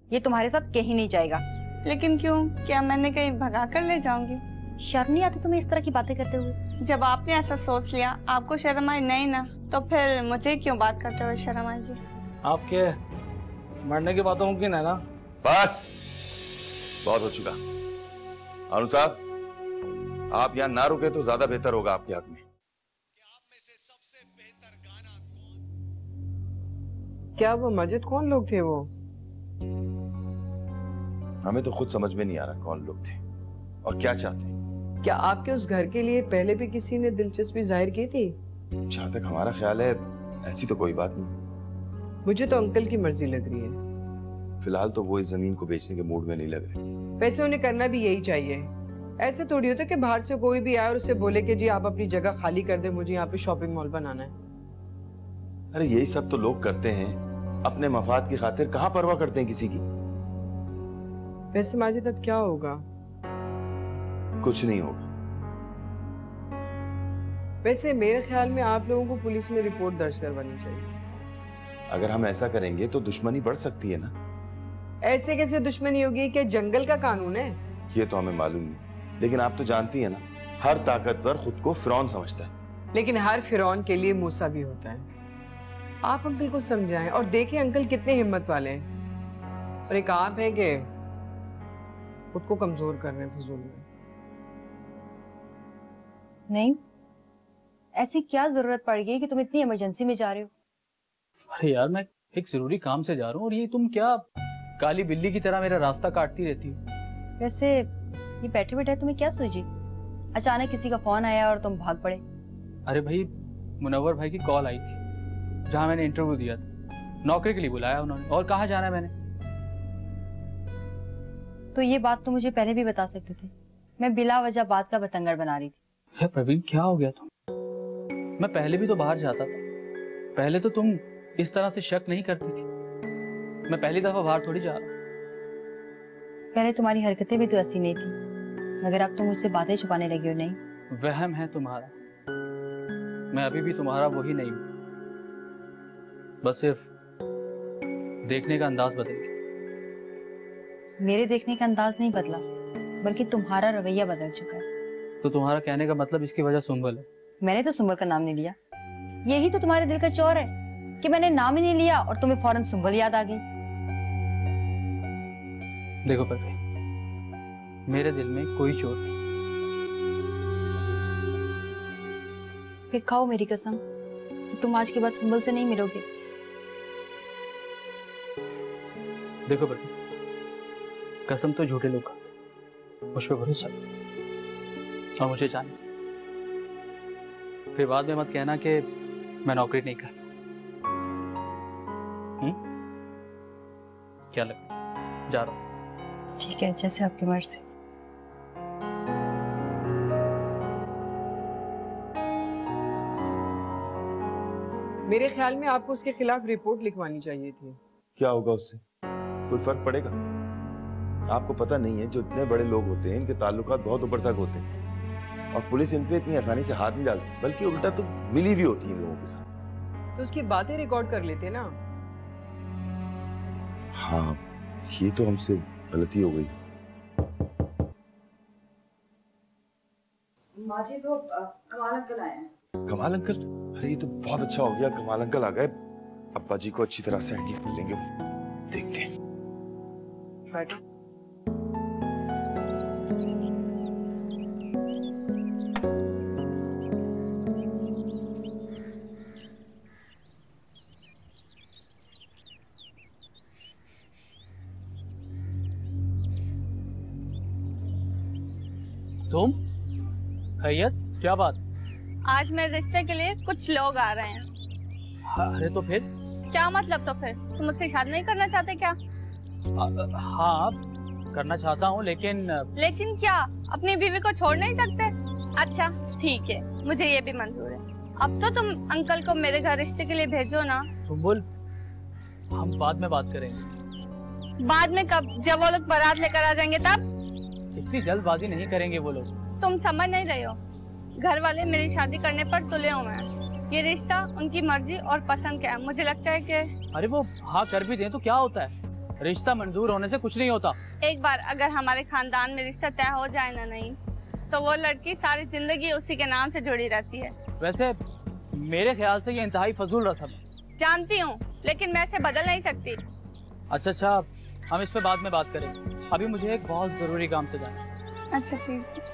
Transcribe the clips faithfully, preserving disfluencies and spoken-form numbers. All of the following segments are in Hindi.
ये तुम्हारे साथ कहीं नहीं जाएगा। लेकिन क्यों? क्या मैंने कहीं भगा कर ले जाऊंगी? शर्म नहीं आती तुम्हें इस तरह की बातें करते हुए? जब आपने ऐसा सोच लिया, आपको शर्म आई नहीं ना, तो फिर मुझे क्यों बात करते हुए शर्म आएगी? आपके मरने की बात मुमकिन है ना? बस बहुत हो चुका। अनु साहब, आप यहाँ ना रुके तो ज्यादा बेहतर होगा आपके हक में। आप में से सबसे बेहतर गाना कौन? क्या वो मजिद कौन लोग थे वो? हमें तो खुद समझ में नहीं आ रहा कौन लोग थे और क्या चाहते हैं। क्या आपके उस घर के लिए पहले भी किसी ने दिलचस्पी जाहिर की थी? जहाँ तक हमारा ख्याल है ऐसी तो कोई बात नहीं। मुझे तो अंकल की मर्जी लग रही है। फिलहाल तो वो इस जमीन को बेचने के मूड में नहीं लग रहे। वैसे उन्हें करना भी यही चाहिए। ऐसे थोड़ी होता कि बाहर से कोई भी आए और उसे बोले कि जी आप अपनी जगह खाली कर दे, मुझे यहाँ पे शॉपिंग मॉल बनाना है। अरे यही सब तो लोग करते हैं अपने मफाद की खातिर, कहाँ परवाह करते हैं किसी की। वैसे माजिद अब क्या होगा? कुछ नहीं होगा। वैसे मेरे ख्याल में आप लोगों को पुलिस में रिपोर्ट दर्ज करवानी चाहिए। अगर हम ऐसा करेंगे तो दुश्मनी बढ़ सकती है ना। ऐसे कैसे दुश्मनी होगी? क्या जंगल का कानून है? ये तो हमें मालूम नहीं, लेकिन आप तो जानती है ना, हर ताकतवर खुद को फिरौन समझता है। लेकिन हर फिरौन के लिए मूसा भी होता है। आप अंकल को समझाएं और देखें अंकल कितने हिम्मत वाले हैं। और एक आप है कि खुद को कमजोर कर रहे हैं फिजूल में। नहीं, ऐसी क्या जरूरत पड़ गई कि तुम इतनी इमरजेंसी में जा रहे हो? अरे यार मैं एक जरूरी काम से जा रहा हूँ और ये तुम क्या काली बिल्ली की तरह मेरा रास्ता काटती रहती हो। वैसे ये बैठे बैठे तुम्हें क्या सूझी? अचानक किसी का फोन आया और तुम भाग पड़े। अरे भाई, मुनव्वर भाई की कॉल आई थी जहाँ मैंने इंटरव्यू दिया था। नौकरी के लिए बुलाया उन्होंने और कहाँ जाना है मैंने। तो ये बात तो मुझे पहले भी बता सकते थे। मैं बिला वजह बात का बतंगड़ बना रही थी। है प्रवीण, क्या हो गया तुम? मैं पहले भी तो बाहर जाता था। पहले तो तुम इस तरह से शक नहीं करती थी। मैं पहली दफा बाहर थोड़ी जा रहा। पहले तुम्हारी हरकतें भी तो ऐसी नहीं थी, मगर अब तुम मुझसे बातें छुपाने लगे हो। नहीं, वहम है तुम्हारा। मैं अभी भी तुम्हारा वही नहीं हूं, बस सिर्फ देखने का अंदाज बदल गया। मेरे देखने का अंदाज नहीं बदला, बल्कि तुम्हारा रवैया बदल चुका है। तो तुम्हारा कहने का मतलब इसकी वजह सुंबल है? मैंने तो सुंबल का नाम नहीं लिया। यही तो तुम्हारे दिल का चोर है कि मैंने नाम ही नहीं लिया और तुम्हें फौरन सुंबल याद आ गई। देखो परवीन, मेरे दिल में कोई चोर नहीं। फिर खाओ मेरी कसम, तुम आज के बाद सुंबल से नहीं मिलोगे। देखो परवीन, कसम तो झूठे लोग खाते, मुझ पे भरोसा और मुझे जाने। फिर बाद में मत कहना कि मैं नौकरी नहीं करता। हम्म क्या लगा? जा रहा हूं। ठीक है, जैसे आपकी मर्जी। मेरे ख्याल में आपको उसके खिलाफ रिपोर्ट लिखवानी चाहिए थी। क्या होगा उससे? कोई फर्क पड़ेगा? आपको पता नहीं है, जो इतने बड़े लोग होते हैं इनके ताल्लुकात बहुत ऊपर तक होते हैं और पुलिस इन पे इतनी आसानी से हाथ नहीं डालती, बल्कि उल्टा तो मिली भी होती है इन लोगों के साथ। तो उसकी बातें रिकॉर्ड कर लेते ना। हाँ, ये तो हमसे गलती हो गई। माजिद, वो कमाल अंकल आए हैं। कमाल अंकल? अरे ये तो बहुत अच्छा हो गया, कमाल अंकल आ गए। अब्बा जी को अच्छी तरह से हैंडल कर लेंगे। देखते हैं। बैठो। तुम? खैरियत? क्या बात? आज मेरे रिश्ते के लिए कुछ लोग आ रहे हैं। अरे तो फिर? क्या मतलब तो फिर? तुम मुझसे शादी नहीं करना चाहते क्या? आ, हाँ करना चाहता हूँ, लेकिन लेकिन क्या? अपनी बीवी को छोड़ नहीं सकते? अच्छा ठीक है, मुझे ये भी मंजूर है। अब तो तुम अंकल को मेरे घर रिश्ते के लिए भेजो ना। तुम बोल, हम बाद में बात करेंगे। बाद में कब? जब वो लोग बारात लेकर आ जाएंगे तब? इतनी जल्दबाजी नहीं करेंगे वो लोग। तुम समझ नहीं रहे हो, घर वाले मेरी शादी करने पर तुले हुए हैं। ये रिश्ता उनकी मर्जी और पसंद का है। मुझे लगता है कि अरे वो हाँ कर भी दें तो क्या होता है? रिश्ता मंजूर होने से कुछ नहीं होता। एक बार अगर हमारे खानदान में रिश्ता तय हो जाए ना नहीं, तो वो लड़की सारी जिंदगी उसी के नाम से जुड़ी रहती है। वैसे मेरे ख्याल से ये इंतहाई फजूल रस्म है। जानती हूँ, लेकिन मैं इसे बदल नहीं सकती। अच्छा अच्छा, हम इस पे बाद में बात करेंगे। अभी मुझे एक बहुत जरूरी काम से जाना है। अच्छा ठीक है।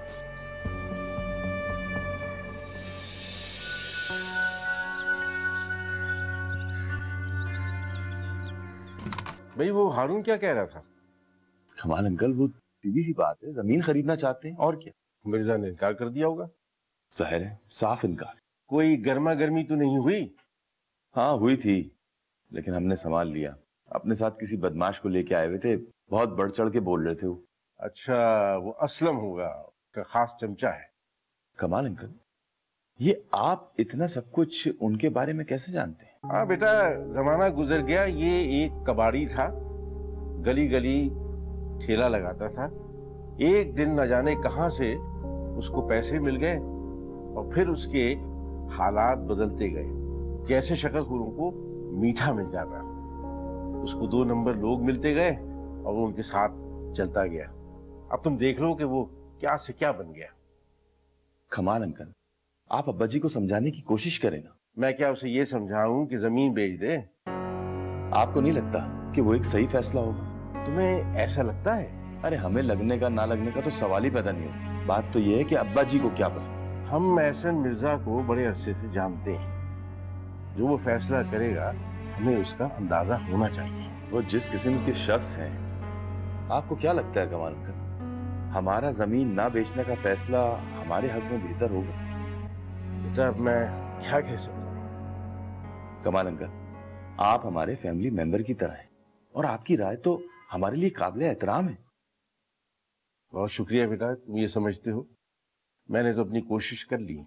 भाई वो हारून क्या कह रहा था? कमाल अंकल, वो सीधी सी बात है, जमीन खरीदना चाहते हैं और क्या। मिर्जा ने इनकार कर दिया होगा। जाहिर है, साफ इनकार। कोई गर्मा गर्मी तो नहीं हुई? हाँ हुई थी, लेकिन हमने संभाल लिया। अपने साथ किसी बदमाश को लेके आए हुए थे, बहुत बढ़ चढ़ के बोल रहे थे वो। अच्छा, वो असलम होगा, का खास चमचा है। कमाल अंकल, ये आप इतना सब कुछ उनके बारे में कैसे जानते हैं? हाँ बेटा, जमाना गुजर गया। ये एक कबाड़ी था, गली गली ठेला लगाता था। एक दिन न जाने कहां से उसको पैसे मिल गए और फिर उसके हालात बदलते गए। जैसे शक्करखोरों को मीठा मिल जाता, उसको दो नंबर लोग मिलते गए और वो उनके साथ चलता गया। अब तुम देख लो कि वो क्या से क्या बन गया। कमाल अंकल, आप अब्बा जी को समझाने की कोशिश करें ना। मैं क्या उसे ये समझाऊं कि जमीन बेच दे? आपको नहीं लगता कि वो एक सही फैसला होगा? तुम्हें ऐसा लगता है? अरे हमें लगने का ना लगने का तो सवाल ही पैदा नहीं होता। बात तो ये है कि अब्बा जी को क्या पसंद। हम महसन मिर्जा को बड़े अरसे से जानते हैं। जो वो फैसला करेगा हमें उसका अंदाजा होना चाहिए। वो जिस किस्म के शख्स हैं, आपको क्या लगता है कमाल अंकल, हमारा जमीन ना बेचने का फैसला हमारे हक में बेहतर होगा? बेटा अब मैं क्या कह सकता हूँ। कमाल अंकल, आप हमारे फैमिली मेंबर की तरह हैं और आपकी राय तो हमारे लिए काबिल एहतराम है। बहुत शुक्रिया बेटा, तुम ये समझते हो। मैंने तो अपनी कोशिश कर ली।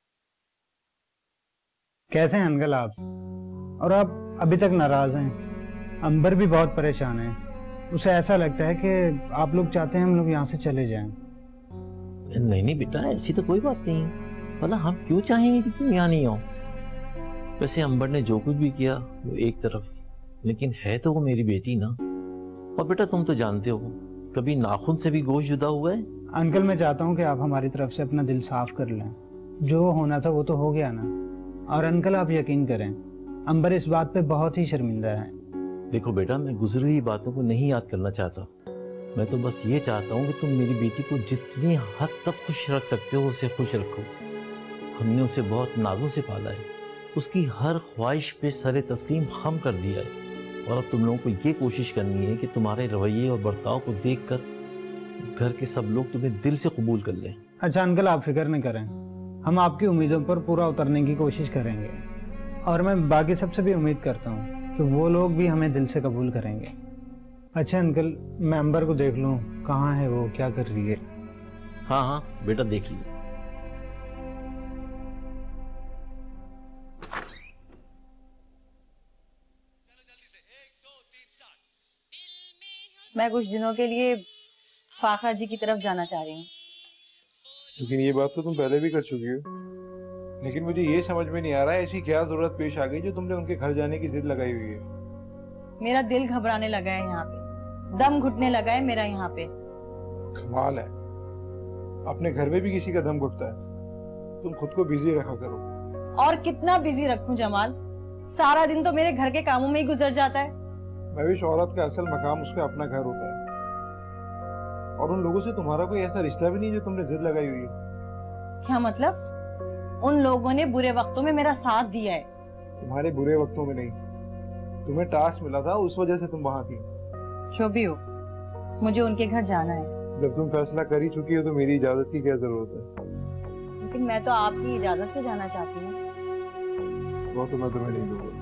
कैसे हैं अंकल आप? और आप अभी तक नाराज हैं। अंबर भी बहुत परेशान है। उसे ऐसा लगता है कि आप लोग चाहते हैं हम लोग यहाँ से चले जाएं। नहीं नहीं बेटा, ऐसी तो कोई बात नहीं। मतलब हम क्यों चाहेंगे कि तुम यहाँ नहीं आओ? वैसे अंबर ने जो कुछ भी किया वो एक तरफ, लेकिन है तो वो मेरी बेटी ना। और बेटा तुम तो जानते हो, कभी नाखून से भी गोश्त जुदा हुआ है? अंकल मैं चाहता हूँ कि आप हमारी तरफ से अपना दिल साफ कर लें। जो होना था वो तो हो गया ना। और अंकल आप यकीन करें, अंबर इस बात पे बहुत ही शर्मिंदा है। देखो बेटा, मैं गुजरी हुई बातों को नहीं याद करना चाहता। मैं तो बस ये चाहता हूँ कि तुम मेरी बेटी को जितनी हद तक खुश रख सकते हो उसे खुश रखो। हमने उसे बहुत नाजों से पाला है, उसकी हर ख्वाहिश पे सरे तस्लीम खम कर दिया है। और अब तुम लोगों को ये कोशिश करनी है कि तुम्हारे रवैये और बर्ताव को देखकर घर के सब लोग तुम्हें दिल से कबूल कर लें। अच्छा अंकल आप फिक्र नहीं करें, हम आपकी उम्मीदों पर पूरा उतरने की कोशिश करेंगे। और मैं बाकी सबसे भी उम्मीद करता हूँ कि वो लोग भी हमें दिल से कबूल करेंगे। अच्छा अंकल, मैं अंबर को देख लूँ, कहाँ है वो, क्या कर रही है? हाँ हाँ बेटा देख लीजिए। मैं कुछ दिनों के लिए फाखा जी की तरफ जाना चाह रही हूँ। लेकिन ये बात तो तुम पहले भी कर चुकी हो। लेकिन मुझे ये समझ में नहीं आ रहा है ऐसी क्या जरूरत पेश आ गई जो तुमने उनके घर जाने की जिद लगाई हुई है। मेरा दिल घबराने लगा है यहाँ पे, दम घुटने लगा है मेरा यहाँ पे। कमाल है, अपने घर में भी किसी का दम घुटता है। तुम खुद को बिजी रखा करो। और कितना बिजी रखूं जमाल, सारा दिन तो मेरे घर के कामों में ही गुजर जाता है। महेश, औरत का असल मकाम उसका अपना घर होता है। और उन लोगों से तुम्हारा कोई ऐसा रिश्ता भी नहीं जो तुमने जिद लगाई हुई है। क्या मतलब? उन लोगों ने बुरे वक्तों में मेरा साथ दिया है। तुम्हारे बुरे वक्तों में नहीं, तुम्हें टास्क मिला था उस वजह से तुम वहां थी। जो भी हो, मुझे उनके घर जाना है। जब तुम फैसला कर ही चुकी हो तो मेरी इजाजत की क्या जरूरत है? लेकिन मैं तो आपकी इजाजत से जाना चाहती हूँ। वो तो मैं तुम्हें नहीं दूंगा।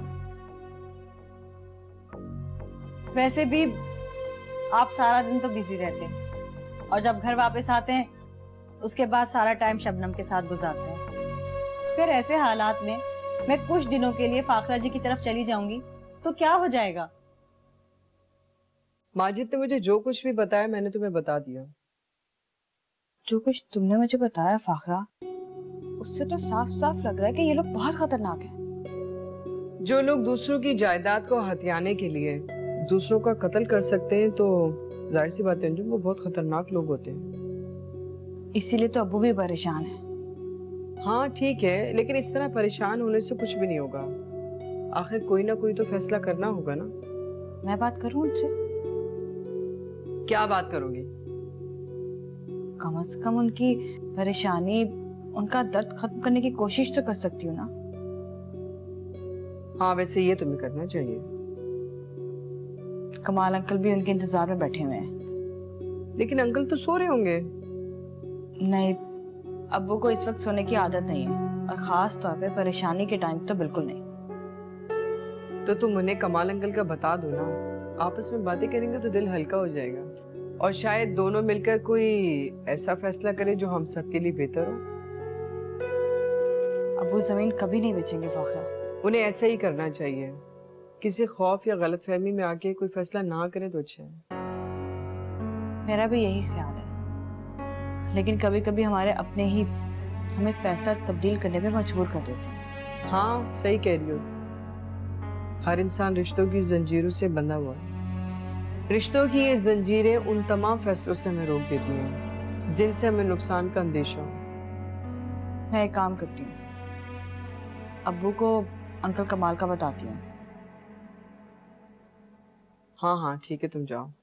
वैसे भी आप सारा दिन तो बिजी रहते हैं और जब घर वापस आते हैं उसके बाद सारा टाइम शबनम के साथ गुजारते हैं। फिर ऐसे हालात में मैं कुछ दिनों के लिए फाखरा जी की तरफ चली जाऊंगी तो क्या हो जाएगा? माजिद ने मुझे जो कुछ भी बताया मैंने तुम्हें बता दिया। जो कुछ तुमने मुझे बताया फाखरा, उससे तो साफ साफ लग रहा है कि ये लोग बहुत खतरनाक हैं। जो लोग दूसरों की जायदाद को हथियाने के लिए दूसरों का कत्ल कर सकते हैं तो जाहिर सी बात है अंजुम, वो बहुत खतरनाक लोग होते हैं। इसीलिए तो अब्बू भी परेशान है। हाँ ठीक है, लेकिन इस तरह परेशान होने से कुछ भी नहीं होगा। आखिर कोई ना कोई तो फैसला करना होगा ना। मैं बात करूं उनसे? क्या बात करोगी? कम से कम उनकी परेशानी, उनका दर्द खत्म करने की कोशिश तो कर सकती हूँ ना। हाँ वैसे ये तुम्हें करना चाहिए। कमाल अंकल भी उनके इंतजार में बैठे हुए हैं। लेकिन अंकल तो सो रहे होंगे। नहीं, अब्बू को इस वक्त सोने की आदत नहीं है, और खास तौर पे परेशानी के टाइम तो बिल्कुल नहीं। तो तुम उन्हें कमाल अंकल का बता दो ना, आपस में बातें करेंगे तो दिल हल्का हो जाएगा, और शायद दोनों मिलकर कोई ऐसा फैसला करे जो हम सबके लिए बेहतर हो। अब्बू जमीन कभी नहीं बेचेंगे फाखरा। उन्हें ऐसा ही करना चाहिए। किसी खौफ या गलतफहमी में आके कोई फैसला ना करे तो अच्छा है। मेरा भी यही ख्याल है, लेकिन कभी कभी हमारे अपने ही हमें फैसला तब्दील करने पे मजबूर कर देते हैं। हाँ सही कह रही हो। हर इंसान रिश्तों की जंजीरों से बंधा हुआ है। रिश्तों की ये जंजीरें उन तमाम फैसलों से हमें रोक देती हैं जिनसे हमें नुकसान का अंदेशा हो। मैं एक काम करती हूँ, अब्बू को अंकल कमाल का बताती हूँ। हाँ हाँ ठीक है, तुम जाओ।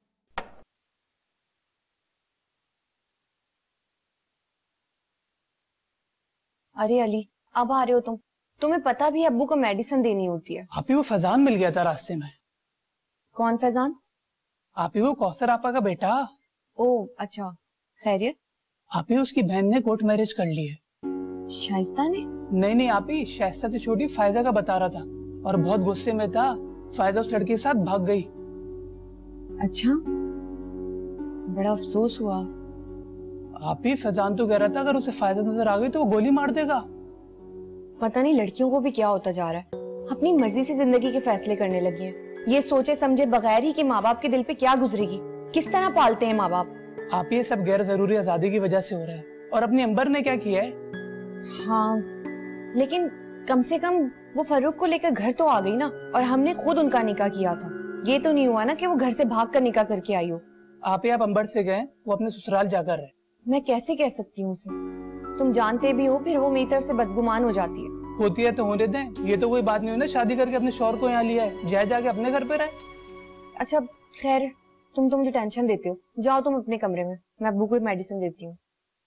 अरे अली, अब आ रहे हो तुम? तुम्हें पता भी अब्बू को मेडिसिन देनी होती है। आप ही वो फैजान मिल गया था रास्ते में। कौन फैजान? आप ही वो कौसर आपा का बेटा। ओ अच्छा, खैरियत? आप ही उसकी बहन ने कोर्ट मैरिज कर ली है। शाइस्ता ने? नहीं नहीं, आप ही शाइस्ता से छोटी फायदा का बता रहा था, और बहुत गुस्से में था। फायदा उस लड़के के साथ भाग गई। अच्छा, बड़ा अफसोस हुआ। आप ही फैजान तो कह रहा था अगर उसे फायदा नजर आ गई तो वो गोली मार देगा। पता नहीं लड़कियों को भी क्या होता जा रहा है, अपनी मर्जी से जिंदगी के फैसले करने लगी हैं। ये सोचे समझे बगैर ही कि माँ बाप के दिल पे क्या गुजरेगी, किस तरह पालते हैं माँ बाप। आप ये सब गैर जरूरी आजादी की वजह से हो रहा है। और अपनी अंबर ने क्या किया है? हाँ लेकिन कम से कम वो फरूक को लेकर घर तो आ गई ना, और हमने खुद उनका निकाह किया था। ये तो नहीं हुआ ना कि वो घर से भाग कर निकाह करके आई हो। आप ही आप अंबर से गए, वो अपने ससुराल जाकर रहे। मैं कैसे कह सकती हूँ उसे? तुम जानते भी हो फिर वो मेरी तरफ से बदगुमान हो जाती है। होती है तो होने दें, ये तो कोई बात नहीं हुई ना शादी करके अपने शौहर को यहाँ लिया है, जाए जाके अपने घर पे रहे। अच्छा खैर, तुम तो मुझे टेंशन देते हो, जाओ तुम अपने कमरे में, मैं अब्बू को मेडिसिन देती हूँ।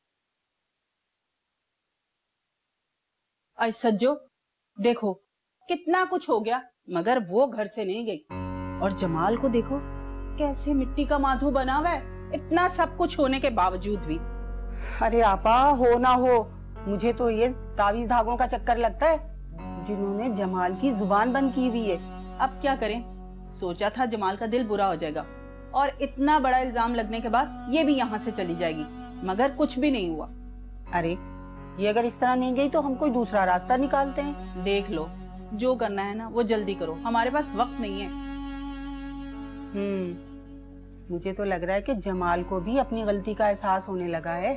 आज सज्जो देखो कितना कुछ हो गया, मगर वो घर से नहीं गई। और जमाल को देखो कैसे मिट्टी का माधु बना हुआ है, इतना सब कुछ होने के बावजूद भी। अरे आपा, हो ना हो, मुझे तो ये तावीज धागों का चक्कर लगता है जिन्होंने जमाल की जुबान बंद की हुई है। अब क्या करें, सोचा था जमाल का दिल बुरा हो जाएगा और इतना बड़ा इल्जाम लगने के बाद ये भी यहाँ से चली जाएगी, मगर कुछ भी नहीं हुआ। अरे ये अगर इस तरह नहीं गई तो हम कोई दूसरा रास्ता निकालते हैं। देख लो, जो करना है ना वो जल्दी करो, हमारे पास वक्त नहीं है। हम्म मुझे तो लग रहा है कि जमाल को भी अपनी गलती का एहसास होने लगा है।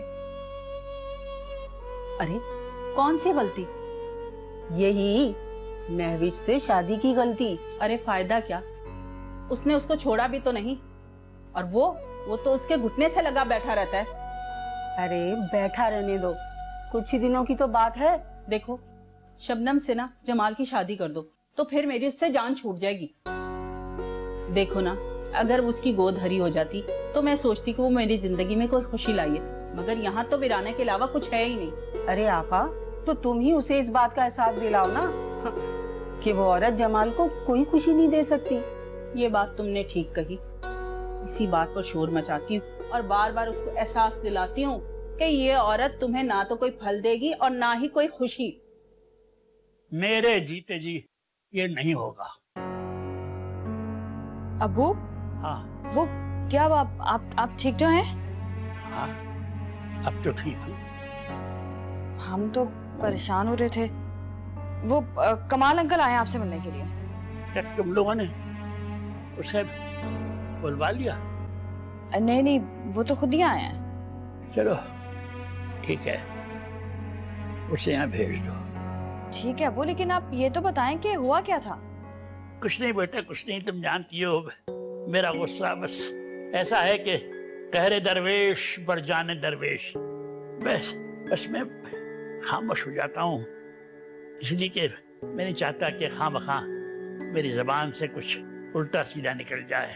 अरे कौन सी गलती? यही महविश से शादी की गलती। अरे फायदा क्या, उसने उसको छोड़ा भी तो नहीं, और वो वो तो उसके घुटने से लगा बैठा रहता है। अरे बैठा रहने दो, कुछ ही दिनों की तो बात है। देखो शबनम से ना जमाल की शादी कर दो तो फिर मेरी उससे जान छूट जाएगी। देखो ना, अगर उसकी गोद हरी हो जाती तो मैं सोचती कि वो मेरी जिंदगी में कोई खुशी लाई है, मगर यहाँ तो वीराने के अलावा कुछ है ही नहीं। अरे आपा, तो तुम ही उसे इस बात का एहसास दिलाओ ना कि वो औरत जमाल को कोई खुशी नहीं दे सकती। ये बात तुमने ठीक कही, इसी बात पर शोर मचाती हूँ और बार बार उसको एहसास दिलाती हूँ कि ये औरत तुम्हें ना तो कोई फल देगी और ना ही कोई खुशी। मेरे जीते जी ये नहीं होगा। अब्बू? हाँ। वो क्या आप आप, आप ठीक तो हैं? हाँ, अब तो ठीक हूँ। हम तो परेशान हो रहे थे, वो आ, कमाल अंकल आए आपसे मिलने के लिए। क्या तुम लोगों ने उसे बुलवा लिया? नहीं नहीं, वो तो खुद ही आए हैं। चलो ठीक है, उसे यहाँ भेज दो। ठीक है वो, लेकिन आप ये तो बताएं कि हुआ क्या था? कुछ नहीं बेटा, कुछ नहीं। तुम जानती हो मेरा गुस्सा बस ऐसा है कि कहरे दरवेश बर जाने दरवेश, बस बस मैं खामोश हो जाता हूँ, इसलिए कि मैं नहीं चाहता कि खामखा मेरी जबान से कुछ उल्टा सीधा निकल जाए।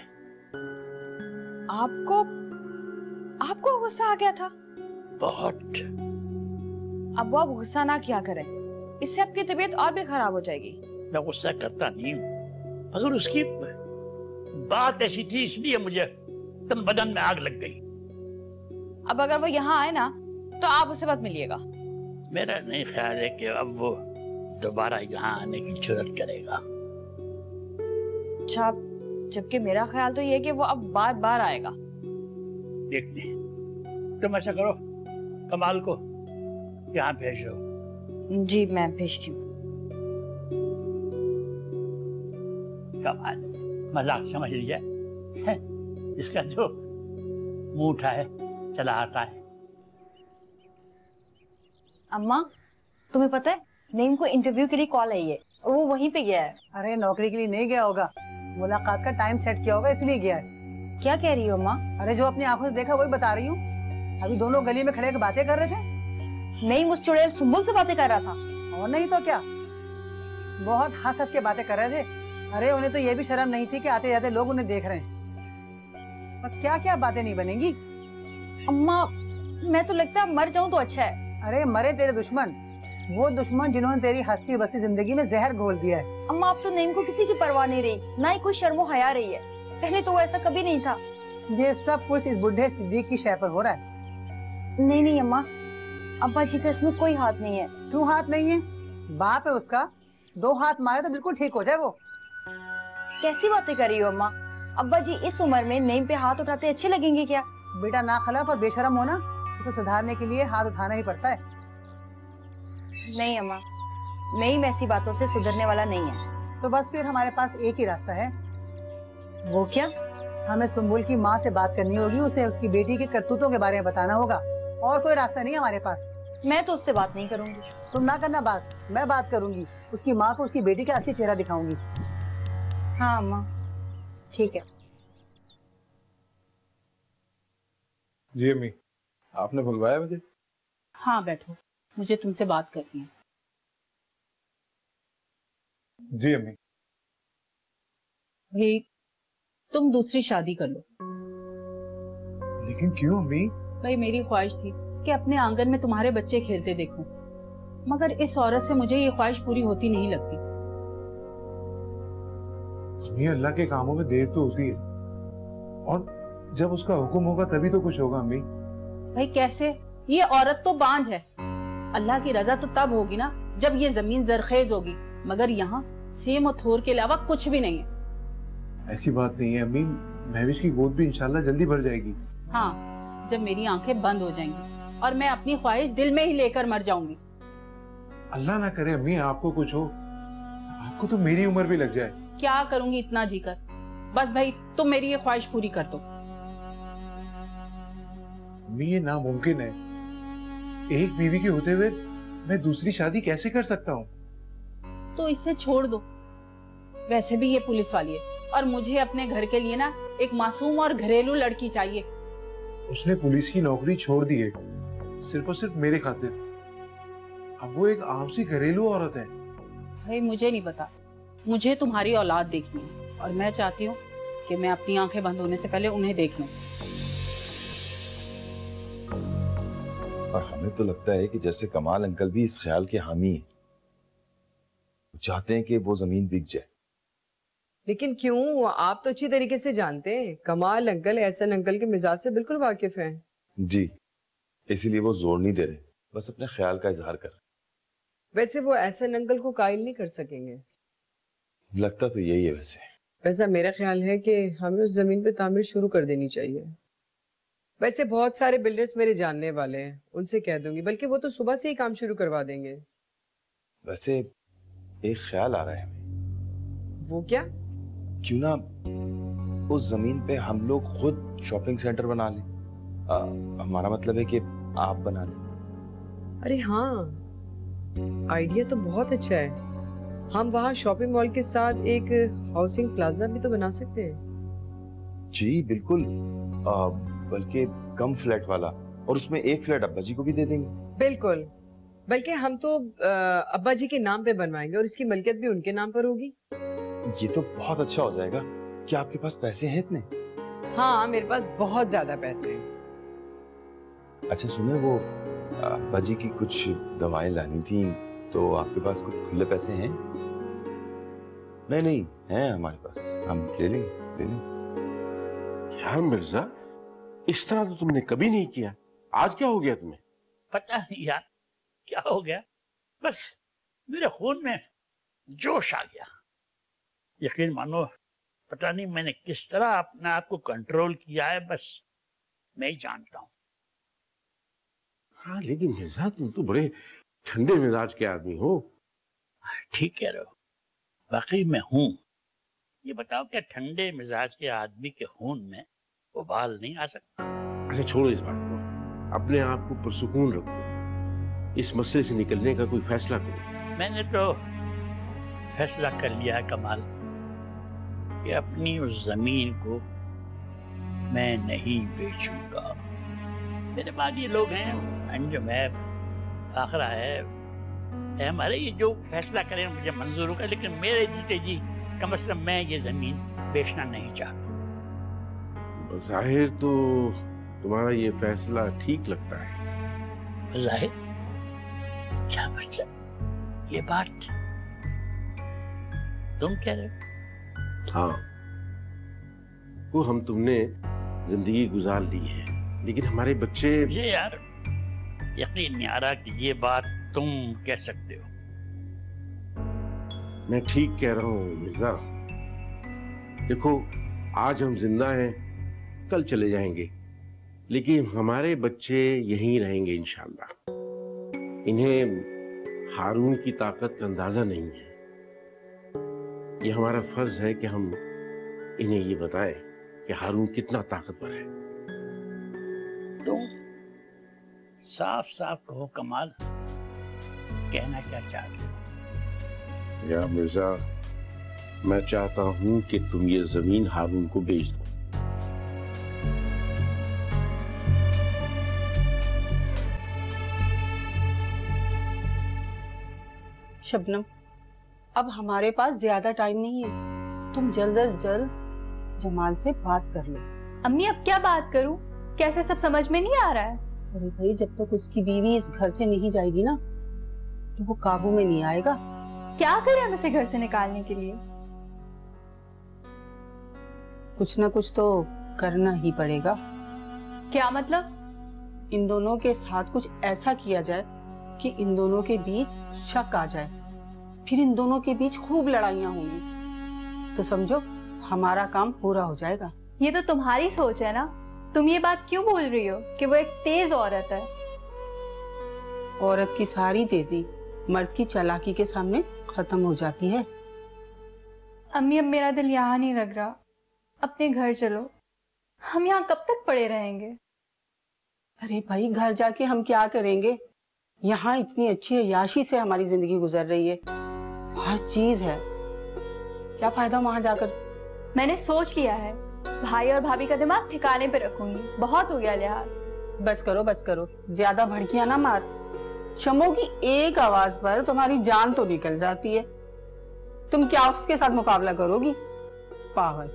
आपको आपको गुस्सा आ गया था? बहुत। अब वो आप गुस्सा ना किया करें, इससे आपकी तबीयत और भी खराब हो जाएगी। मैं गुस्सा करता नहीं हूँ, मगर उसकी बात ऐसी थी इसलिए मुझे तन बदन में आग लग गई। अब अगर वो यहाँ आए ना तो आप उससे मत मिलिएगा। मेरा नहीं ख्याल है कि अब वो दोबारा यहाँ आने की जुर्रत करेगा। अच्छा, जबकि मेरा ख्याल तो ये है कि वो अब बार बार आएगा। देखते तुम ऐसा करो, कमाल को यहाँ भेजो। जी मैं भेजती हूँ। कमाल मजाक समझ लिया है, इसका जो मुंह उठा है चला आता है। अम्मा तुम्हें पता है नईम को इंटरव्यू के लिए कॉल आई है और वो वहीं पे गया है। अरे नौकरी के लिए नहीं गया होगा, मुलाकात का टाइम सेट किया होगा इसलिए गया है। क्या कह रही हो अम्मा? अरे जो अपनी आंखों से देखा वही बता रही हूँ। अभी दोनों गली में खड़े बातें कर रहे थे। नईम उस चुड़ैल सुंबुल से बातें कर रहा था। और नहीं तो क्या, बहुत हंस हंस के बातें कर रहे थे। अरे उन्हें तो ये भी शर्म नहीं थी कि आते जाते लोग उन्हें देख रहे हैं। और क्या क्या बातें नहीं बनेंगी। अम्मा मैं तो लगता है मर जाऊं तो अच्छा है। अरे मरे तेरे दुश्मन, वो दुश्मन जिन्होंने तेरी हंसती बसती जिंदगी में जहर घोल दिया है। अम्मा अब तो नईम को किसी की परवाह नहीं रही, ना ही कोई शर्मो हया रही है। पहले तो वो ऐसा कभी नहीं था। ये सब कुछ इस बुढ़े सिद्दीक की शय पर हो रहा है। नहीं नहीं अम्मा, अब्बा जी का इसमें कोई हाथ नहीं है। क्यों हाथ नहीं है? बाप है उसका, दो हाथ मारे तो बिल्कुल ठीक हो जाए वो। कैसी बातें कर रही हो अम्मा? अब्बा जी इस उम्र में नईम पे हाथ उठाते अच्छे लगेंगे क्या? बेटा ना खिलाफ और बेशरम होना, उसे सुधारने के लिए हाथ उठाना ही पड़ता है। नहीं अम्मा, नईम ऐसी बातों से सुधरने वाला नहीं है। तो बस फिर हमारे पास एक ही रास्ता है। वो क्या? हमें सुंबुल की माँ से बात करनी होगी, उसे उसकी बेटी के करतूतों के बारे में बताना होगा। और कोई रास्ता नहीं हमारे पास। मैं तो उससे बात नहीं करूंगी। तुम ना करना बात, मैं बात करूंगी। उसकी माँ को उसकी बेटी का असली चेहरा दिखाऊंगी। हाँ अम्मा ठीक है। जी अम्मी, आपने बुलवाया मुझे? हाँ बैठो, मुझे तुमसे बात करनी है। जी अम्मी। भाई तुम दूसरी शादी कर लो। लेकिन क्यों अम्मी? भाई मेरी ख्वाहिश थी कि अपने आंगन में तुम्हारे बच्चे खेलते देखूं, मगर इस औरत से मुझे ये ख्वाहिश पूरी होती नहीं लगती। अम्मी अल्लाह के कामों में देर तो होती है, और जब उसका हुक्म होगा तभी तो कुछ होगा अम्मी। भाई कैसे? ये औरत तो बांझ है। अल्लाह की रजा तो तब होगी ना जब ये जमीन जरखेज होगी, मगर यहाँ सेम और थोर के अलावा कुछ भी नहीं है। ऐसी बात नहीं है अम्मी, महविश की गोद भी इंशाल्लाह जल्दी भर जाएगी। हाँ, जब मेरी आंखें बंद हो जाएंगी और मैं अपनी ख्वाहिश दिल में ही लेकर मर जाऊंगी। अल्लाह ना करे अम्मी आपको कुछ हो, आपको तो मेरी उम्र भी लग जाए। क्या करूंगी इतना जीकर? बस भाई तुम मेरी ये ख्वाहिश पूरी कर दो। अम्मी ये नामुमकिन है, एक बीवी के होते हुए मैं दूसरी शादी कैसे कर सकता हूँ? तो इसे छोड़ दो। वैसे भी ये पुलिस वाली है और मुझे अपने घर के लिए ना एक मासूम और घरेलू लड़की चाहिए। उसने पुलिस की नौकरी छोड़ दी है सिर्फ और सिर्फ मेरे खातिर। अब वो एक आम सी घरेलू औरत है। भाई मुझे नहीं पता, मुझे तुम्हारी औलाद देखनी है और मैं चाहती हूँ कि मैं अपनी आंखें बंद होने से पहले उन्हें देख लूं। और हमें तो लगता है कि जैसे कमाल अंकल भी इस ख्याल के हामी हैं, वो चाहते हैं कि वो जमीन बिक जाए। लेकिन क्यों? आप तो अच्छी तरीके से जानते हैं, कमाल अंकल एहसन अंकल के मिजाज से बिल्कुल वाकिफ हैं। जी, इसीलिए वो जोर नहीं दे रहे, बस अपने ख्याल का इजहार कर रहे। वैसे वो एहसन अंकल को कायल नहीं कर सकेंगे। लगता तो यही है। वैसे वैसा मेरा ख्याल है कि हमें उस जमीन पे तामीर शुरू कर देनी चाहिए। वैसे बहुत सारे बिल्डर्स मेरे जानने वाले हैं, उनसे कह दूंगी, बल्कि वो तो सुबह से ही काम शुरू करवा देंगे। वैसे एक ख्याल आ रहा है हमें। वो क्या? क्यों ना उस जमीन पे हम लोग खुद शॉपिंग सेंटर बना लें। आ, हमारा मतलब है कि आप बना लें। अरे हाँ, आइडिया तो बहुत अच्छा है। हम वहाँ शॉपिंग मॉल के साथ एक हाउसिंग प्लाजा भी तो बना सकते हैं। जी बिल्कुल, आ, बल्कि कम फ्लैट वाला, और उसमें एक फ्लैट अब्बा जी को भी दे देंगे। बिल्कुल, बल्कि हम तो आ, अब्बा जी के नाम पे बनवाएंगे और इसकी मलकियत भी उनके नाम पर होगी। ये तो बहुत अच्छा हो जाएगा। क्या आपके पास पैसे हैं इतने? हाँ, मेरे पास बहुत ज्यादा पैसे हैं। अच्छा सुने, वो अब्बा जी की कुछ दवाएं लानी थी, तो आपके पास कुछ खुले पैसे हैं? नहीं नहीं हैं हमारे पास, हम ले लेंगे ले लेंगे। यार मिर्जा, इस तरह तो तुमने कभी नहीं किया, आज क्या हो गया तुम्हें? पता नहीं यार क्या हो गया, बस मेरे खून में जोश आ गया। यकीन मानो, पता नहीं मैंने किस तरह अपने आप को कंट्रोल किया है, बस मैं ही जानता हूँ। हाँ लेकिन मिर्जा, तुम तो बड़े ठंडे मिजाज के आदमी हो। ठीक कह रहे हो, वाकई में हूँ। ये बताओ, क्या ठंडे मिजाज के आदमी के खून में उबाल नहीं आ सकता? अच्छा छोड़ो इस बात को, अपने आप को पुरसुकून रखो, इस मसले से निकलने का कोई फैसला करो। मैंने तो फैसला कर लिया है कमाल, कि अपनी उस जमीन को मैं नहीं बेचूंगा। मेरे बाद ये लोग हैं, अंजुम है, फाखरा है, है हमारे, ये जो फैसला करें मुझे मंजूर होगा, लेकिन मेरे जीते जी कम से कम मैं ये जमीन बेचना नहीं चाहता। जाहिर तो तुम्हारा ये फैसला ठीक लगता है। जाहिर? क्या मतलब? ये बात तुम कह रहे हो? हाँ, वो हम तुमने जिंदगी गुजार ली है, लेकिन हमारे बच्चे। ये यार यकीन नहीं आ रहा कि ये बात तुम कह सकते हो। मैं ठीक कह रहा हूँ मिर्जा। देखो, आज हम जिंदा हैं, कल चले जाएंगे, लेकिन हमारे बच्चे यहीं रहेंगे इंशाल्लाह। इन्हें हारून की ताकत का अंदाजा नहीं है। ये हमारा फर्ज है कि हम इन्हें ये बताएं कि हारून कितना ताकतवर है। तुम साफ साफ कहो कमाल, कहना क्या चाहते हो? या मिर्जा, मैं चाहता हूं कि तुम ये जमीन हारून को बेच दो। शबनम, अब हमारे पास ज्यादा टाइम नहीं है, तुम जल्द अज जल्द जमाल से बात कर लो। अम्मी अब क्या बात करूं? कैसे सब समझ में नहीं आ रहा है। अरे भाई, जब तक उसकी बीवी इस घर से नहीं जाएगी ना, तो वो काबू में नहीं आएगा। क्या करें हम इसे घर से निकालने के लिए? कुछ ना कुछ तो करना ही पड़ेगा। क्या मतलब? इन दोनों के साथ कुछ ऐसा किया जाए कि इन दोनों के बीच शक आ जाए, फिर इन दोनों के बीच खूब लड़ाइयां होंगी, तो समझो हमारा काम पूरा हो जाएगा। ये तो तुम्हारी सोच है ना। तुम ये बात क्यों बोल रही हो कि वो एक तेज औरत है? औरत की सारी तेजी मर्द की चालाकी के सामने खत्म हो जाती है। अम्मी, अब मेरा दिल यहाँ नहीं लग रहा, अपने घर चलो। हम यहाँ कब तक पड़े रहेंगे? अरे भाई, घर जाके हम क्या करेंगे? यहाँ इतनी अच्छी अय्याशी से हमारी जिंदगी गुजर रही है, हर चीज है, क्या फायदा वहां जाकर? मैंने सोच लिया है, भाई और भाभी का दिमाग ठिकाने पे रखूंगी। बहुत हो गया लिहाज। बस करो बस करो, ज्यादा भड़कियां ना मार। शमो की एक आवाज पर तुम्हारी जान तो निकल जाती है, तुम क्या उसके साथ मुकाबला करोगी? पागल।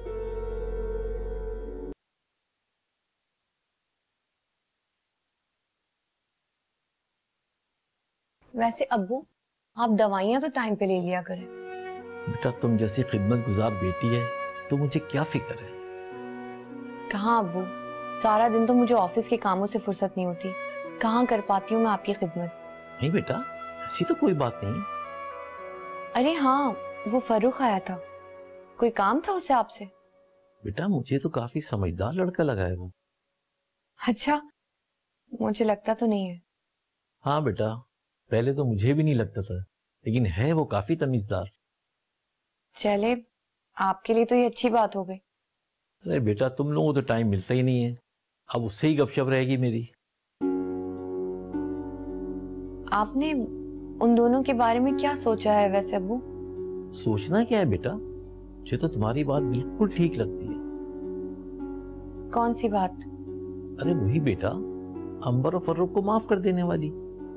वैसे अब्बू, आप दवाइयाँ तो टाइम पे ले लिया करें। बेटा, तुम जैसी खिदमत गुजार बेटी है तो मुझे क्या फिक्र है। कहाँ अब्बू, सारा दिन तो मुझे ऑफिस के कामों से फुर्सत नहीं होती, कहाँ कर पाती हूँ मैं आपकी खिदमत। नहीं बेटा, ऐसी तो कोई बात नहीं। अरे हाँ, वो फरूख आया था, कोई काम था उसे आपसे? बेटा, मुझे तो काफी समझदार लड़का लगा है वो। अच्छा, मुझे लगता तो नहीं है। हाँ बेटा, पहले तो मुझे भी नहीं लगता था, लेकिन है वो काफी तमीजदार। चले, आपके लिए तो ये अच्छी बात हो गई। अरे बेटा, तुम लोगों को तो टाइम मिलता ही नहीं है, अब उससे ही गपशप रहेगी मेरी। आपने उन दोनों के बारे में क्या सोचा है वैसे अब्बू? सोचना क्या है बेटा, मुझे तो तुम्हारी बात बिल्कुल ठीक लगती है। कौन सी बात? अरे वही बेटा, अंबर और फर्रुख को माफ कर देने वाली।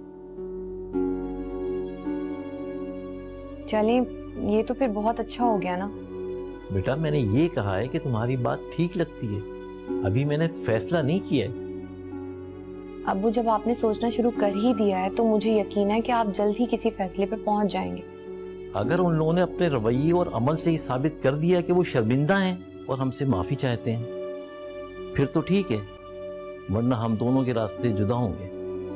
चलिए, ये तो फिर बहुत अच्छा हो गया ना। बेटा मैंने ये कहा है कि तुम्हारी बात ठीक लगती है, अभी मैंने फैसला नहीं किया है। अब्बू, जब आपने सोचना शुरू कर ही दिया है तो मुझे यकीन है कि आप जल्द ही किसी फैसले पर पहुंच जाएंगे। अगर उन लोगों ने अपने रवैये और अमल से ये साबित कर दिया कि वो शर्मिंदा हैं और हमसे माफी चाहते हैं, फिर तो ठीक है, वरना हम दोनों के रास्ते जुदा होंगे।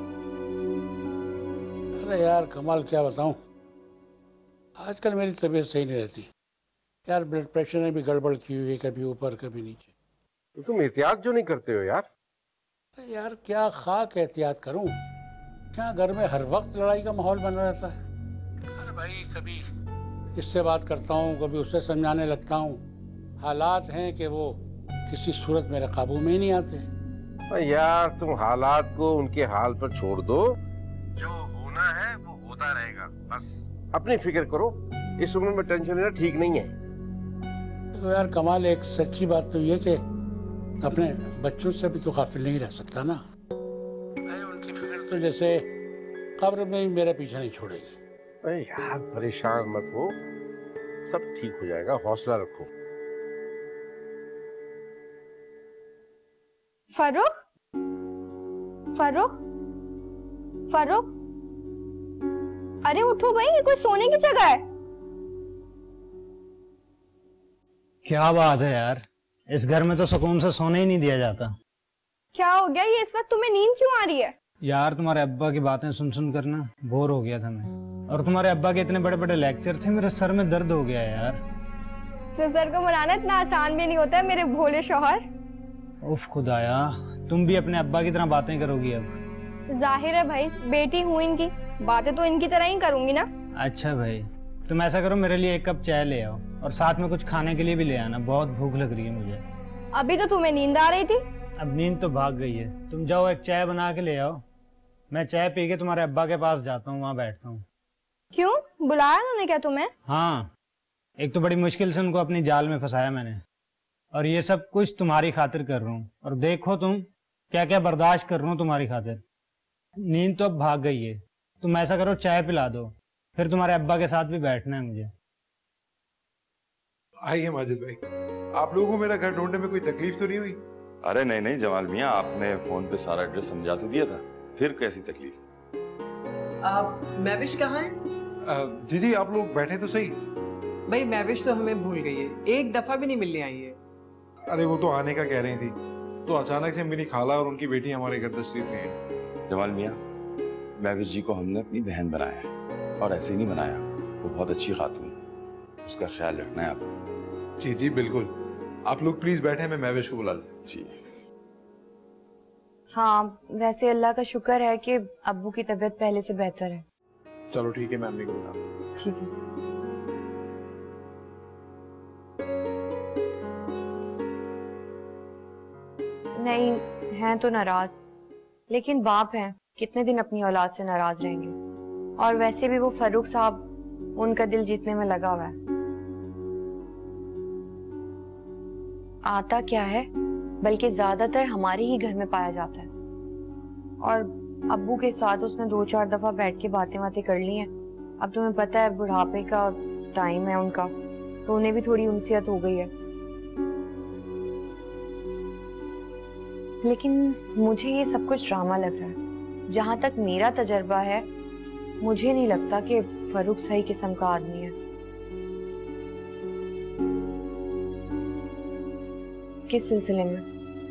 अरे यार कमाल, क्या बताऊं, आजकल मेरी तबीयत सही नहीं रहती यार। ब्लड प्रेशर ने भी गड़बड़ की हुई है, कभी ऊपर कभी नीचे। तो तुम एहतियात जो नहीं करते हो यार? अरे यार क्या खाक एहतियात करूं, क्या घर में हर वक्त लड़ाई का माहौल बना रहता है। अरे भाई, कभी इससे बात करता हूँ, कभी उससे समझाने लगता हूँ। हालात हैं कि वो किसी सूरत मेरे काबू में ही नहीं आते। यार तुम हालात को उनके हाल पर छोड़ दो, जो होना है वो होता रहेगा, बस अपनी फिक्र करो। इस उम्र में टेंशन लेना ठीक नहीं है। तो यार कमाल, एक सच्ची बात तो ये कि अपने बच्चों से भी तो गाफिल नहीं रह सकता ना। भाई उनकी फिक्र तो जैसे कब्र में ही मेरा पीछा नहीं छोड़ेगी। अरे यार परेशान मत हो, सब ठीक हो जाएगा, हौसला रखो। फर्रुख, फर्रुख, फर्रुख, अरे उठो भाई, ये कोई सोने की जगह है? क्या बात है यार, इस घर में तो सुकून से सोने ही नहीं दिया जाता। क्या हो गया, ये इस वक्त तुम्हें नींद क्यों आ रही है? यार तुम्हारे अब्बा की बातें सुन सुन कर ना बोर हो गया था मैं, और तुम्हारे अब्बा के इतने बड़े बड़े लेक्चर थे, मेरे सर में दर्द हो गया है यार। सिस्टर को मनाना इतना आसान भी नहीं होता है मेरे भोले शौहर। उफ खुदाया, तुम भी अपने अब्बा की तरह बातें करोगी अब? जाहिर है भाई, बेटी हूँ इनकी, बातें तो इनकी तरह ही करूंगी ना। अच्छा भाई, तुम ऐसा करो, मेरे लिए एक कप चाय ले आओ और साथ में कुछ खाने के लिए भी ले आना, बहुत भूख लग रही है मुझे। अभी तो तुम्हें नींद आ रही थी। अब नींद तो भाग गई है, तुम जाओ एक चाय बना के ले आओ, मैं चाय पी के तुम्हारे अब्बा के पास जाता हूँ, वहाँ बैठता हूँ। क्यों, बुलाया उन्होंने क्या तुम्हें? हाँ, एक तो बड़ी मुश्किल से उनको अपनी जाल में फंसाया मैंने, और ये सब कुछ तुम्हारी खातिर कर रहा हूँ, और देखो तुम क्या क्या बर्दाश्त कर रहा हूँ तुम्हारी खातिर। नींद तो अब भाग गई है, तुम ऐसा करो चाय पिला दो, फिर तुम्हारे अब्बा के साथ भी बैठना है मुझे। आइए माजिद भाई, आप लोगों को मेरा घर ढूंढने में कोई तकलीफ तो नहीं हुई? अरे नहीं नहीं जमाल मियाँ, आपने फोन पे सारा एड्रेस समझा तो दिया था, फिर कैसी तकलीफ? आप मैविश कहाँ है? जी जी, आप लोग बैठे तो सही। भाई मैविश तो हमें भूल गई है, एक दफा भी नहीं मिलने आई है। अरे वो तो आने का कह रही थी, तो अचानक से मेरी खाला और उनकी बेटी हमारे घर तशरीफ ले आई। जमाल मियाँ, मैविश जी को हमने अपनी बहन बनाया है, और ऐसे ही नहीं बनाया, वो बहुत अच्छी खातून है, उसका ख्याल रखना है आपको। जी जी बिल्कुल, आप लोग प्लीज बैठे, मैं महविश को बुला लूं। जी हाँ, वैसे अल्लाह का शुक्र है कि अब्बू की तबीयत पहले से बेहतर है। चलो ठीक है, मैं अम्मी को बुला। ठीक है। नहीं, हैं तो नाराज, लेकिन बाप हैं, कितने दिन अपनी औलाद से नाराज रहेंगे। और वैसे भी वो फर्रुख साहब उनका दिल जीतने में लगा हुआ है। आता क्या है, बल्कि ज्यादातर हमारे ही घर में पाया जाता है, और अब्बू के साथ उसने दो चार दफा बैठ के बातें बातें कर ली हैं। अब तुम्हें पता है बुढ़ापे का टाइम है उनका, तो उन्हें भी थोड़ी उनसियत हो गई है। लेकिन मुझे ये सब कुछ ड्रामा लग रहा है। जहां तक मेरा तजर्बा है, मुझे नहीं लगता कि फर्रुख सही किस्म का आदमी है। किस सिलसिले में?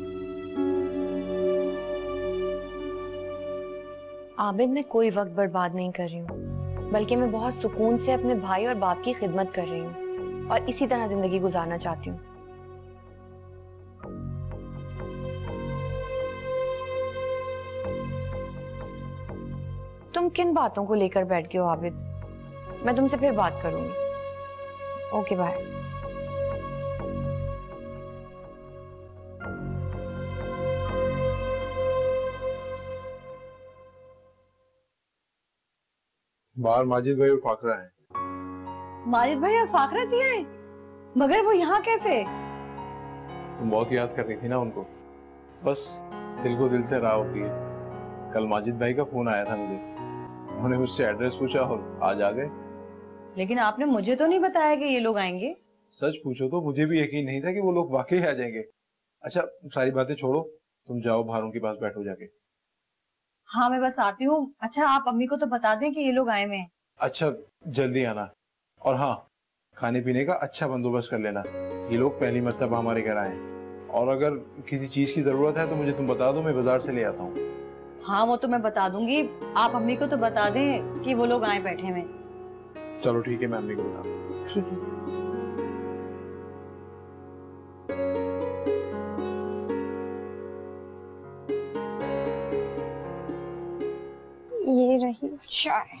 आबिद, मैं कोई वक्त बर्बाद नहीं कर रही हूँ, बल्कि मैं बहुत सुकून से अपने भाई और बाप की खिदमत कर रही हूँ, और इसी तरह जिंदगी गुजारना चाहती हूँ। तुम किन बातों को लेकर बैठ गए हो आबिद? मैं तुमसे फिर बात करूंगी। Okay bye. बाहर माजिद भाई और फाकरा है। माजिद भाई और फाखरा जी आए, मगर वो यहाँ कैसे? तुम बहुत याद कर रही थी ना उनको, बस दिल को दिल से राह होती है। कल माजिद भाई का फोन आया था मुझे, उन्होंने मुझसे एड्रेस पूछा और आज आ गए। लेकिन आपने मुझे तो नहीं बताया कि ये लोग आएंगे। सच पूछो तो मुझे भी यकीन नहीं था कि वो लोग वाकई आ जाएंगे। अच्छा सारी बातें छोड़ो, तुम जाओ बाहर उनके पास बैठो जाके। हाँ मैं बस आती हूँ। अच्छा आप अम्मी को तो बता दें कि ये लोग आए हुए हैं। अच्छा जल्दी आना, और हाँ खाने पीने का अच्छा बंदोबस्त कर लेना, ये लोग पहली मर्तबा हमारे घर आए हैं। और अगर किसी चीज की जरूरत है तो मुझे तुम बता दो, मैं बाजार से ले आता हूँ। हाँ वो तो मैं बता दूंगी, आप अम्मी को तो बता दें कि वो लोग आए बैठे हुए। चलो ठीक है, मैं अम्मी को बता दूँ। ठीक है। ये रही चाय।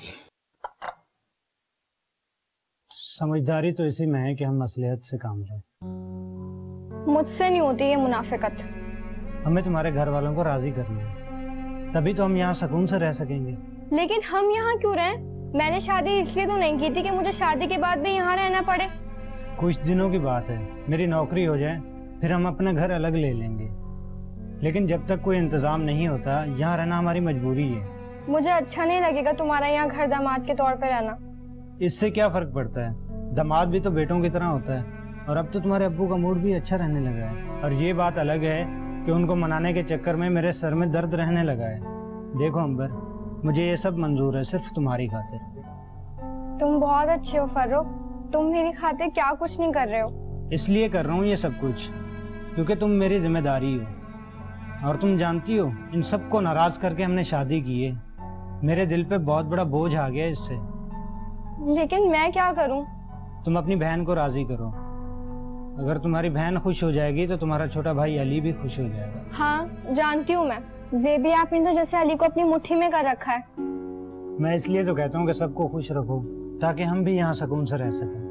समझदारी तो इसी में है कि हम मसलियत से काम लें। मुझसे नहीं होती ये मुनाफिकत। हमें तुम्हारे घर वालों को राजी करना है, तभी तो हम यहाँ सुकून से रह सकेंगे। लेकिन हम यहाँ क्यों रहें? मैंने शादी इसलिए तो नहीं की थी कि मुझे शादी के बाद भी यहाँ रहना पड़े। कुछ दिनों की बात है, मेरी नौकरी हो जाए फिर हम अपना घर अलग ले लेंगे, लेकिन जब तक कोई इंतजाम नहीं होता यहाँ रहना हमारी मजबूरी है। मुझे अच्छा नहीं लगेगा तुम्हारा यहाँ घर दामाद के तौर पे रहना। इससे क्या फर्क पड़ता है, दामाद भी तो बेटों की तरह होता है। और अब तो तुम्हारे अब्बू का मूड भी अच्छा रहने लगा है, और ये बात अलग है कि उनको मनाने के चक्कर में मेरे सर में दर्द रहने लगा है। देखो अंबर, मुझे ये सब मंजूर है सिर्फ तुम्हारी खातिर। तुम बहुत अच्छे हो फर्रुख, तुम मेरी खातिर क्या कुछ नहीं कर रहे हो। इसलिए कर रहा हूँ ये सब कुछ क्योंकि तुम मेरी जिम्मेदारी हो, और तुम जानती हो इन सबको नाराज करके हमने शादी की है। मेरे दिल पे बहुत बड़ा बोझ आ गया इससे। लेकिन मैं क्या करूं? तुम अपनी बहन को राजी करो, अगर तुम्हारी बहन खुश हो जाएगी तो तुम्हारा छोटा भाई अली भी खुश हो जाएगा। हाँ जानती हूँ मैं, ज़ेबी आपने तो जैसे अली को अपनी मुट्ठी में कर रखा है। मैं इसलिए तो कहता हूँ कि सबको खुश रखो ताकि हम भी यहाँ सुकून से रह सकें।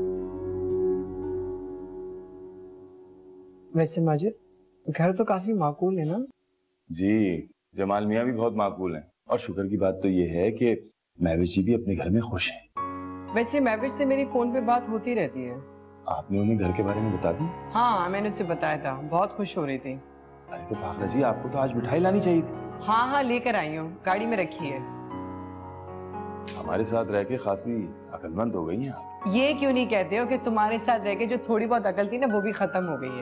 वैसे माजिद घर तो काफी माकूल है ना? जी, जमाल मियाँ भी बहुत माकूल हैं, और शुक्र की बात तो ये है कि महविश जी भी अपने घर में खुश हैं। वैसे महविश से मेरी फोन पे बात होती रहती है। आपने उन्हें घर के बारे में बता दी? हाँ मैंने उसे बताया था, बहुत खुश हो रही थी। अरे तो फाखरा जी आपको तो आज मिठाई लानी चाहिए थी। हाँ हाँ लेकर आई हूँ, गाड़ी में रखी है। हमारे साथ रह के खासी अकलमंद हो गई हैं आप। ये क्यों नहीं कहते हो कि तुम्हारे साथ रह के जो थोड़ी बहुत अकल थी ना वो भी खत्म हो गई है।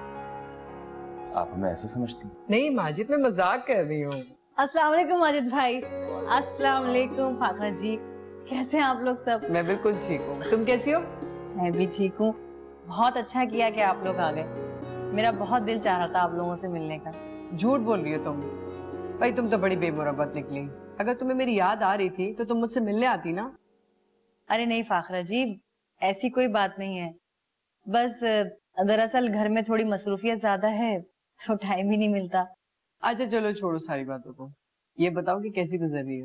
आप हमें ऐसे समझती? नहीं माजिद, मैं मजाक कर रही हूँ। अस्सलाम वालेकुम माजिद भाई। अस्सलाम वालेकुम फाखरा जी, कैसे हैं आप लोग सब? मैं बिल्कुल ठीक हूँ, तुम कैसी हो? मैं भी ठीक हूँ। बहुत अच्छा किया कि आप लोग आ गए, मेरा बहुत दिल चाह रहा था आप लोगों से मिलने का। झूठ बोल रही हो तुम भाई, तुम तो बड़ी बेमुरब्बत निकली। अगर तुम्हें मेरी याद आ रही थी तो तुम मुझसे मिलने आती ना। अरे नहीं फाखरा जी, ऐसी कोई बात नहीं है, बस दरअसल घर में थोड़ी मसरूफियत ज्यादा है तो टाइम ही नहीं मिलता। अच्छा चलो छोड़ो सारी बातों को, ये बताओ कि कैसी गुजर रही है?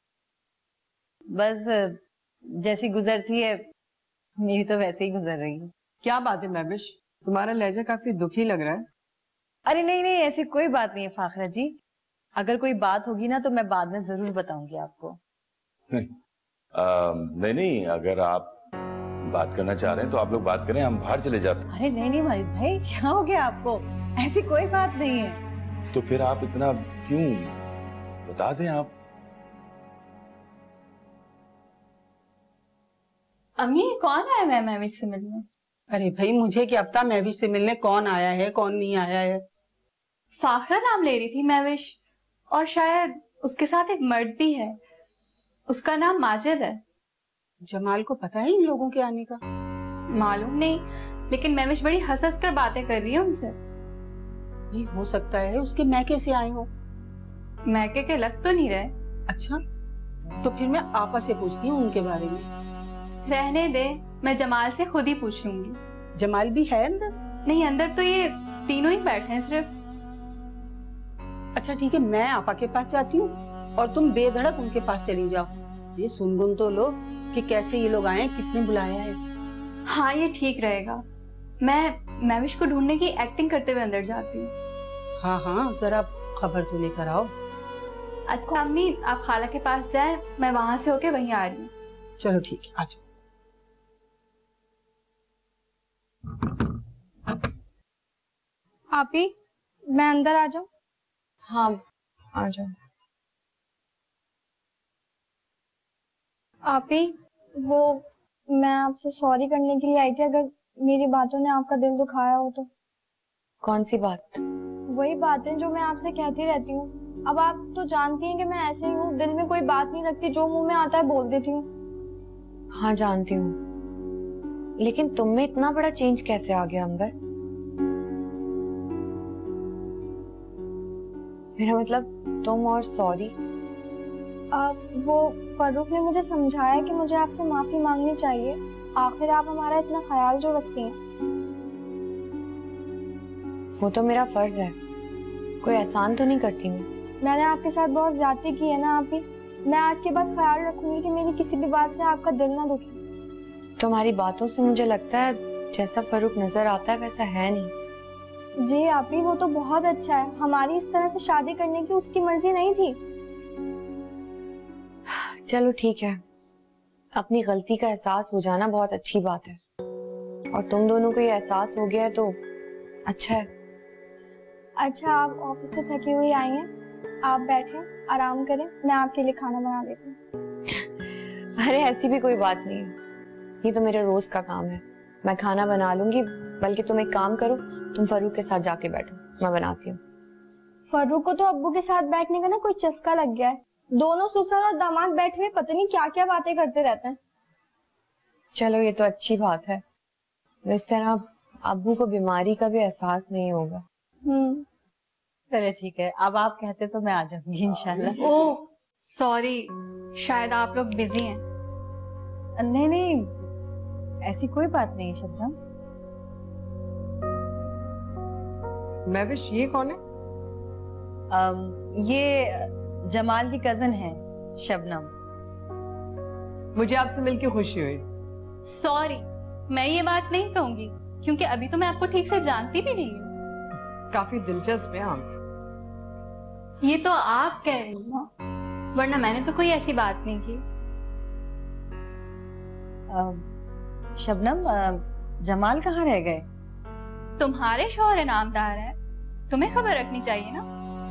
बस जैसी गुजरती है मेरी तो वैसे ही गुजर रही है। क्या बात है महविश, तुम्हारा लहजा काफी दुखी लग रहा है। अरे नहीं नहीं ऐसी कोई बात नहीं है फाखरा जी, अगर कोई बात होगी ना तो मैं बाद में जरूर बताऊंगी आपको। नहीं आ, नहीं नहीं अगर आप बात करना चाह रहे हैं तो आप लोग बात करें, हम बाहर चले जाते हैं। अरे नहीं नहीं माजिद भाई, क्या हो गया आपको? ऐसी कोई बात नहीं है। तो फिर आप इतना क्यों, बता दें आप। अम्मी कौन आया है महविश से मिलने? अरे भाई मुझे क्या पता महविश से मिलने कौन आया है कौन नहीं आया है। फाखरा नाम ले रही थी महविश, और शायद उसके साथ एक मर्द भी है, उसका नाम माजिद है। जमाल को पता है इन लोगों के आने का? मालूम नहीं, लेकिन महविश बड़ी हंस हंस कर बातें कर रही है उनसे। ये हो सकता है उसके मैके से आए हो। मैके के लग तो नहीं रहे। अच्छा तो फिर मैं आपा से पूछती हूँ उनके बारे में। रहने दे, मैं जमाल से खुद ही पूछ लूंगी। जमाल भी है अंदर? नहीं, अंदर तो ये तीनों ही बैठे हैं सिर्फ। अच्छा ठीक है, मैं आपा के पास जाती हूँ और तुम बेधड़क उनके पास चली जाओ। ये सुनगुन तो लो कि कैसे ये लोग आए, किसने बुलाया है। हाँ ये ठीक रहेगा, मैं महविश को ढूंढने की एक्टिंग करते हुए अंदर जाती हूँ। हाँ हाँ जरा खबर तो लेकर आओ। अच्छा अम्मी आप खाला के पास जाएं, मैं वहां से होके वहीं आ रही हूँ। चलो ठीक है, आ जाओ। आप ही, मैं अंदर आ जाऊं? हाँ आ जाओ। आप ही, वो मैं आपसे सॉरी करने के लिए आई थी, अगर मेरी बातों ने आपका दिल दुखाया हो तो। कौन सी बात? वही बातें जो मैं आपसे कहती रहती हूँ। अब आप तो जानती हैं कि मैं ऐसे ही हूँ, दिल में कोई बात नहीं रखती, जो मुंह में आता है बोल देती हूँ। हाँ जानती हूँ, लेकिन तुम में इतना बड़ा चेंज कैसे आ गया अंबर? मेरा मतलब तुम और सॉरी। अब वो फरूक ने मुझे समझाया कि मुझे आपसे माफी मांगनी चाहिए, आखिर आप हमारा इतना ख्याल जो रखती हैं। वो तो मेरा फर्ज है, कोई एहसान तो नहीं करती मैं। मैंने आपके साथ बहुत ज्यादती की है ना आप ही, मैं आज के बाद ख्याल रखूंगी कि मेरी किसी भी बात से आपका दिल ना दुखे। तुम्हारी बातों से मुझे लगता है जैसा फरूक नजर आता है वैसा है नहीं। जी आप ही, वो तो बहुत अच्छा है, हमारी इस तरह से शादी करने की उसकी मर्जी नहीं थी। चलो ठीक है, अपनी गलती का एहसास हो जाना बहुत अच्छी बात है, और तुम दोनों को ये एहसास हो गया है तो अच्छा है। अच्छा, आप ऑफिस से थकी हुई आई हैं, आप बैठें आराम करें, मैं आपके लिए खाना बना देती हूँ। अरे ऐसी भी कोई बात नहीं है, ये तो मेरे रोज का काम है, मैं खाना बना लूंगी। बल्कि तुम एक काम करो, तुम फरूक के साथ जाके बैठो, मैं बनाती हूँ। फरूक को तो अब्बू के साथ बैठने का ना कोई चस्का लग गया है, दोनों ससुर और दामाद बैठे हुए पता नहीं क्या क्या बातें करते रहते हैं। चलो ये तो अच्छी बात है, इस तरह अब्बू को बीमारी का भी एहसास नहीं होगा। हम्म, चलिए ठीक है, अब आप कहते तो मैं आ जाऊंगी इंशाल्लाह। ओह सॉरी, शायद आप लोग बिजी हैं। नहीं नहीं, ऐसी कोई बात नहीं शबनम। महविश ये कौन है? um, ये जमाल की कजन है शबनम। मुझे आपसे मिलकर खुशी हुई। सॉरी, मैं ये बात नहीं कहूंगी क्योंकि अभी तो मैं आपको ठीक से जानती भी नहीं हूँ। काफी दिलचस्प है आप। ये तो आप कह रही हो, वरना मैंने तो कोई ऐसी बात नहीं की। uh, शबनम, uh, जमाल कहाँ रह गए? तुम्हारे शौहर इनामदार है, तुम्हें खबर रखनी चाहिए ना।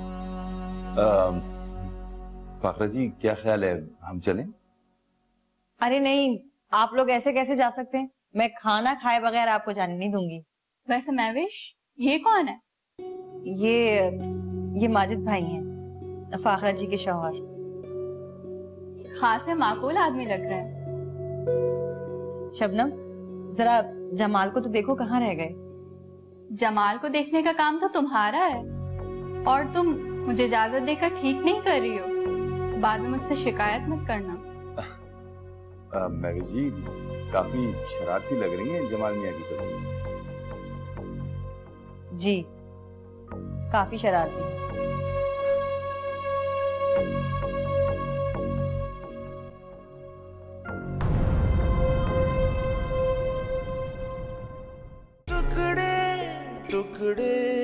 फाखरा जी क्या ख्याल है, हम चलें? अरे नहीं, आप लोग ऐसे कैसे जा सकते हैं, मैं खाना खाए बगैर आपको जाने नहीं दूंगी। वैसे महविश ये कौन है? ये ये माजिद भाई हैं, फाखरा जी के शौहर। खासे माकूल आदमी लग रहा है। शबनम जरा जमाल को तो देखो, कहाँ रह गए? जमाल को देखने का काम तो तुम्हारा है, और तुम मुझे इजाजत देकर ठीक नहीं कर रही हो, बाद में मुझसे शिकायत मत करना। महविश जी काफी शरारती लग रही हैं जमाल मियां की तरफ। जी काफी शरारती। टुकड़े टुकड़े